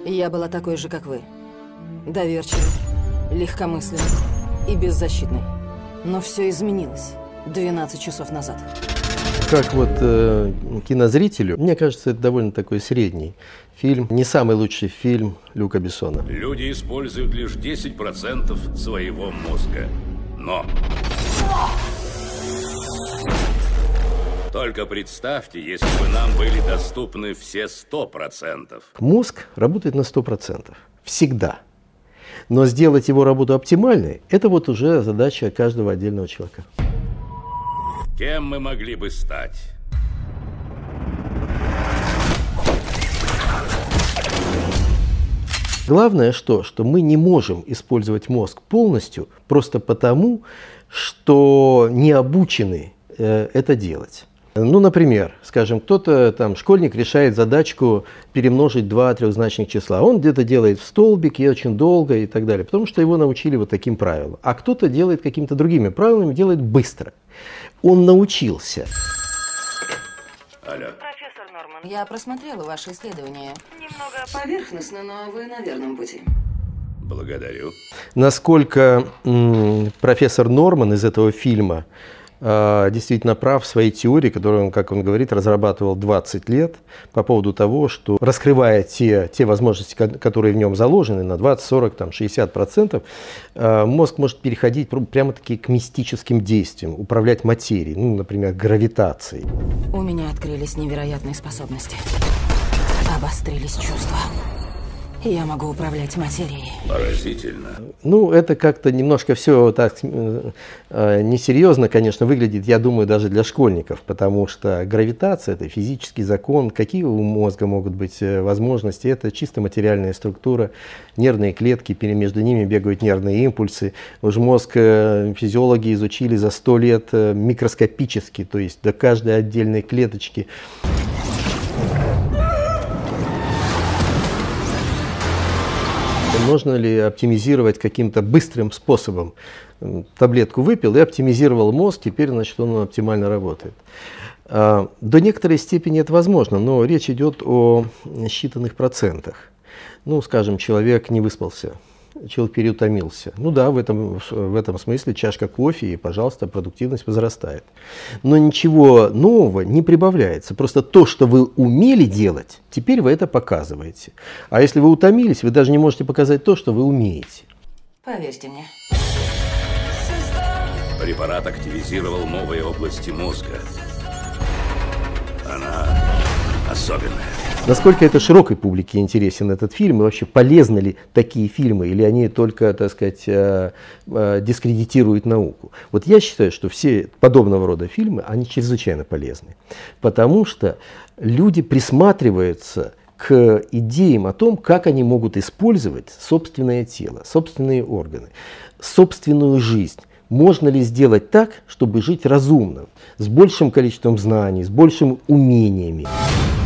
Я была такой же, как вы. Доверчивой, легкомысленной и беззащитной. Но все изменилось 12 часов назад. Как вот кинозрителю, мне кажется, это довольно такой средний фильм. Не самый лучший фильм Люка Бессона. Люди используют лишь 10% своего мозга. Но... Только представьте, если бы нам были доступны все 100%. Мозг работает на 100%. Всегда. Но сделать его работу оптимальной, это вот уже задача каждого отдельного человека. Кем мы могли бы стать? Главное что мы не можем использовать мозг полностью просто потому, что не обучены это делать. Ну, например, скажем, кто-то там, школьник решает задачку перемножить два трехзначных числа. Он где-то делает в столбике очень долго и так далее, потому что его научили вот таким правилам. А кто-то делает какими-то другими правилами, делает быстро. Он научился. Алло. Профессор Норман, я просмотрела ваши исследования. Немного поверхностно, но вы на верном пути. Благодарю. Насколько профессор Норман из этого фильма действительно прав в своей теории, которую он, как он говорит, разрабатывал 20 лет по поводу того, что раскрывая те возможности, которые в нем заложены, на 20, 40, там, 60%, мозг может переходить прямо-таки к мистическим действиям, управлять материей, ну, например, гравитацией. У меня открылись невероятные способности. Обострились чувства. Я могу управлять материей. Поразительно. Ну, это как-то немножко все так несерьезно, конечно, выглядит, я думаю, даже для школьников, потому что гравитация – это физический закон. Какие у мозга могут быть возможности? Это чисто материальная структура, нервные клетки, между ними бегают нервные импульсы. Уж мозг физиологи изучили за 100 лет микроскопически, то есть до каждой отдельной клеточки. Можно ли оптимизировать каким-то быстрым способом? Таблетку выпил и оптимизировал мозг, теперь, значит, он оптимально работает. До некоторой степени это возможно, но речь идет о считанных процентах. Ну, скажем, человек не выспался, человек переутомился. Ну да, в этом смысле чашка кофе, и, пожалуйста, продуктивность возрастает. Но ничего нового не прибавляется. Просто то, что вы умели делать, теперь вы это показываете. А если вы утомились, вы даже не можете показать то, что вы умеете. Поверьте мне. Препарат активизировал новые области мозга. Она особенная. Насколько это широкой публике интересен этот фильм, и вообще полезны ли такие фильмы, или они только, так сказать, дискредитируют науку? Вот я считаю, что все подобного рода фильмы, они чрезвычайно полезны, потому что люди присматриваются к идеям о том, как они могут использовать собственное тело, собственные органы, собственную жизнь. Можно ли сделать так, чтобы жить разумно, с большим количеством знаний, с большими умениями?